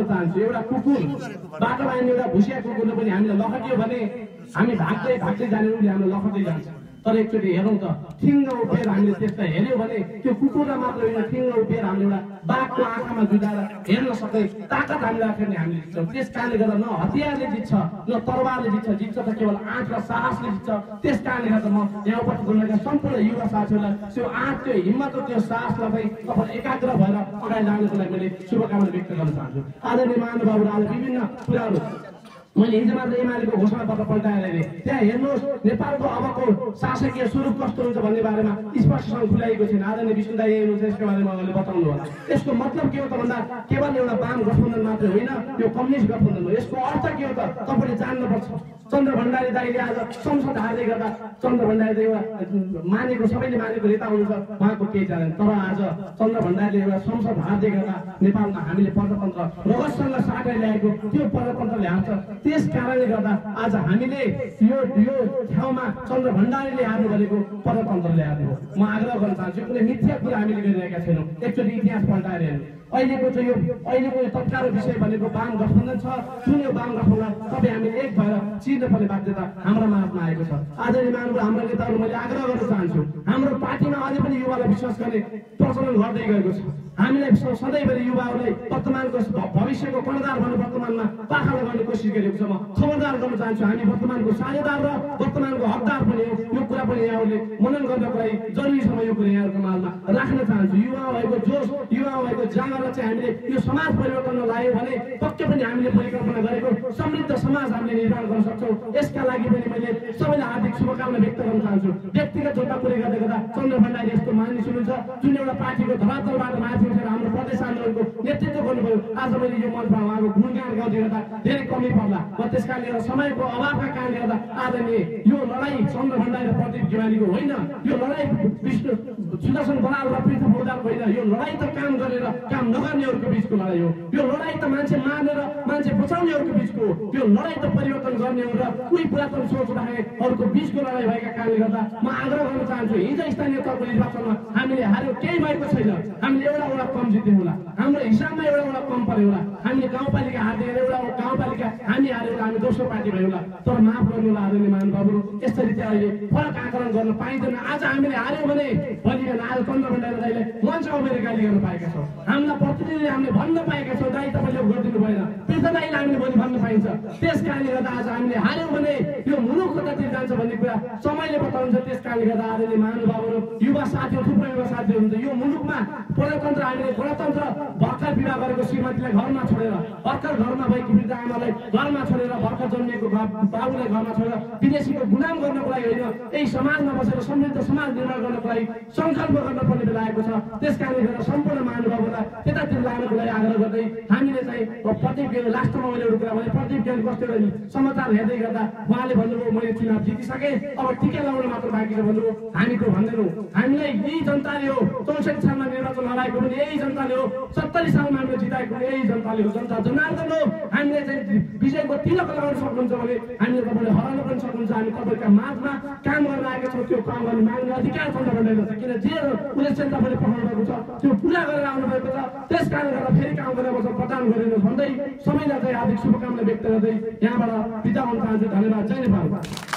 चाहन्छु। एउटा कुकुर बाटोमा हिँड्ने एउटा भुसिया कुकुरले पनि हामीलाई लखटियो भने हामी भाग्दै भाग्दै जाने उसले हामीलाई लखट्दै जान्छ। तर एकचोटि हेरौँ त, ठिङ्ग उभिएर हामीले त्यसलाई हेऱ्यौँ भने त्यो कुकुरलाई मात्र होइन, ठिङ्ग उभिएर हामीले एउटा बाघको आँखामा जुदाएर हेर्न सक्ने ताकत हामीले राख्ने हामीले जित्छौँ। त्यस कारणले गर्दा न हतियारले जित्छ न तरवारले जित्छ, जित्छ त केवल आँट र साहसले जित्छ। त्यस कारणले गर्दा म यहाँ उपस्थित हुनुहुनेका सम्पूर्ण युवा साथीहरूलाई त्यो आँट, त्यो हिम्मत र त्यो साहसलाई चाहिँ तपाईँ एकाग्र भएर अगाडि लानुको लागि मैले शुभकामना व्यक्त गर्न चाहन्छु। आदरणीय महानुभावहरू, आज विभिन्न कुराहरू मैले हिजो मात्र एमालेको घोषणा पत्र पल्टाएर हेरेँ। त्यहाँ हेर्नुहोस् नेपालको अबको शासकीय स्वरूप कस्तो हुन्छ भन्ने बारेमा स्पष्टसँग खुलाइएको छैन। आदरणीय विष्णु दाइ हेर्नुहुन्छ, यसको बारेमा उहाँले बताउनु होला। यसको मतलब के हो त भन्दा केवल एउटा वाम गठबन्धन मात्रै होइन, यो कम्युनिस्ट गठबन्धन हो। यसको अर्थ के हो त तपाईँले जान्नुपर्छ। चन्द्र भण्डारी दाइले आज संसद हार्दै गर्दा चन्द्र भण्डारी दाइ एउटा मानेको, सबैले मानेको नेता हुनुहुन्छ, उहाँको केही जानेन। तर आज चन्द्र भण्डारीले एउटा संसद हार्दै गर्दा नेपालमा हामीले प्रजातन्त्र रगतसँग साटेर ल्याएको त्यो प्रजातन्त्र ल्याउँछ। त्यस कारणले गर्दा आज हामीले यो ठाउँमा चन्द्र भण्डारीले हार्नु भनेको प्रजातन्त्र ल्याएको हो। म आग्रह गर्न चाहन्छु, कुनै मिथ्या कुरा हामीले गरिरहेका छैनौँ। एकचोटि इतिहास पल्टाएर हेर्नु। अहिलेको यो तत्काल विषय भनेको वाम गठबन्धन छ। जुन यो वाम गठबन्धन तपाईँ हामीले एक भएर चिर्नुपर्ने बाध्यता हाम्रो माझमा आएको छ। आदरणीय महानुभाव, हाम्रो नेताहरू मैले आग्रह गर्न चाहन्छु, हाम्रो पार्टीमा अझै पनि युवालाई विश्वास गर्ने प्रचलन गर्दै गएको छ। हामीलाई सधैँभरि युवाहरूलाई वर्तमानको भविष्यको कर्णधार भन्ने वर्तमानमा पाखाला गर्ने कोसिस गरेको छ। म खबरदार गर्न चाहन्छु, हामी वर्तमानको साझेदार र वर्तमानको हकदार पनि हो। यो कुरा पनि यहाँहरूले मनन गर्नको लागि जरुरी समय यो कुरा यहाँहरूको माझमा राख्न चाहन्छु। युवा भएको जोस, युवा भएको जाँगरलाई चाहिँ हामीले यो समाज परिवर्तनमा लाग्यो भने पक्कै पनि हामीले परिकल्पना गरेको समृद्ध समाज हामीले निर्माण गर्न सक्छौँ। यसका लागि पनि मैले सबैलाई हार्दिक शुभकामना व्यक्त गर्न चाहन्छु। व्यक्तिगत जोडा पुरै गर्दै गर्दा चन्द्र भण्डारी यस्तो मानिस हुनुहुन्छ जुन एउटा पार्टीको धरातलबाट माथि उठेर हाम्रो प्रदेश आन्दोलनको नेतृत्व गर्नुभयो। आज मैले यो मञ्चमा उहाँको गुणगान गाउँदै गर्दा धेरै कमी पर्ला। म त्यस कारणले गर्दा समयको अभावका कारणले गर्दा आदरणीय यो लडाइँ चन्द्र भण्डारी र प्रदीप गेवालीको होइन, यो लडाइँ विष्णु सुदर्शन बराल र पृथ्वी बौद्धाको होइन। यो लडाइँ त काम गरेर काम नगर्नेहरूको बिचको लडाइँ हो। यो लडाइँ त मान्छे मार्ने र मान्छे बचाउनेहरूको बिचको हो। यो लडाइँ त परिवर्तन गर्ने र कुनै पुरातन सोच राख्नेहरूको बिचको लडाइँ भएका कारणले गर्दा म आग्रह गर्न चाहन्छु, हिजो स्थानीय तहको निर्वाचनमा हामीले हार्यो, केही भएको छैन। हामीले एउटा कम जित्यौँ होला, हाम्रो हिसाबमा एउटा कम पर्यो होला। हामीले गाउँपालिका हार्दै एउटा गाउँपालिका हामी हार्यो होला, हामी दोस्रो पार्टी भयो होला। तर माफ गर्नु होला आदरणीय महानुभावहरू, यसरी चाहिँ अहिले फरक आकलन गर्न पाइँदैन। आज हामीले हार्यौँ भने भनिकन आज चन्द्र भण्डारी दाइले मञ्चमा उभिएर गाली गर्न पाएका छौँ। हामीलाई प्रतिनिधिले हामीले भन्न पाएका छौँ, दाइ तपाईँले गरिदिनु भएन, पृथ्वी दाइले हामीले भोलि भन्न पाइन्छ। त्यस कारणले गर्दा आज हामीले हार्यौँ भने यो मुलुक कतातिर जान्छ भन्ने कुरा समयले बताउँछ। त्यस कारणले गर्दा आदरणीय महानुभावहरू, युवा साथीहरू, थुप्रै युवा साथीहरू हुन्छ। यो मुलुकमा प्रजातन्त्र हामीले गणतन्त्र भर्खर विवाह गरेको श्रीमतीलाई घरमा छोडेर, भर्खर घरमा भएकी वृद्ध आमालाई घरमा छोडेर, भर्खर जन्मिएको बाबुलाई घरमा छोडेर विदेशीको गुलाम गर्नको लागि होइन, यही समाजमा बसेर समृद्ध समाज निर्माण गर्नको लागि सङ्कल्प गर्नुपर्ने बेला आएको छ। त्यस कारणले गर्दा सम्पूर्ण महानुभावहरूलाई त्यतातिर लानको लागि आग्रह गर्दै हामीले चाहिँ प्रदीप गेवाली, लास्टमा मैले एउटा कुरा भने प्रदीप गेवाली कस्तो समाचार हेर्दै गर्दा उहाँले भन्नुभयो मैले चुनाव जितिसकेँ, अब टिका लगाउन मात्र बाँकी छ भन्नुभयो। हामी त भन्दैनौँ, हामीलाई यही जनताले हो 64 सालमा निर्वाचन हराएको पनि यही जनताले हो, 70 सालमा हामीले जिताएको पनि यही जनताले हो। जनता जनार्दन हो। हामीले चाहिँ विजयको तिलक लगाउन सक्नुहुन्छ भने हामीले तपाईँले हराउन पनि सक्नुहुन्छ। हामी तपाईँका माझमा काम गर्न आएका छौँ। त्यो काम गर्ने माग्ने अधिकार चन्द्र भण्डारीको छ, किन जे उद्देश्य तपाईँले पठाउनु भएको छ त्यो पुरा गरेर आउनुभएको छ। त्यस कारणले गर्दा फेरि काम गर्ने अवसर प्रदान गरिदिनुहोस् भन्दै सबैलाई चाहिँ हार्दिक शुभकामना व्यक्त गर्दै यहाँबाट बिदा हुन चाहन्छु। धन्यवाद। जय नेपाल।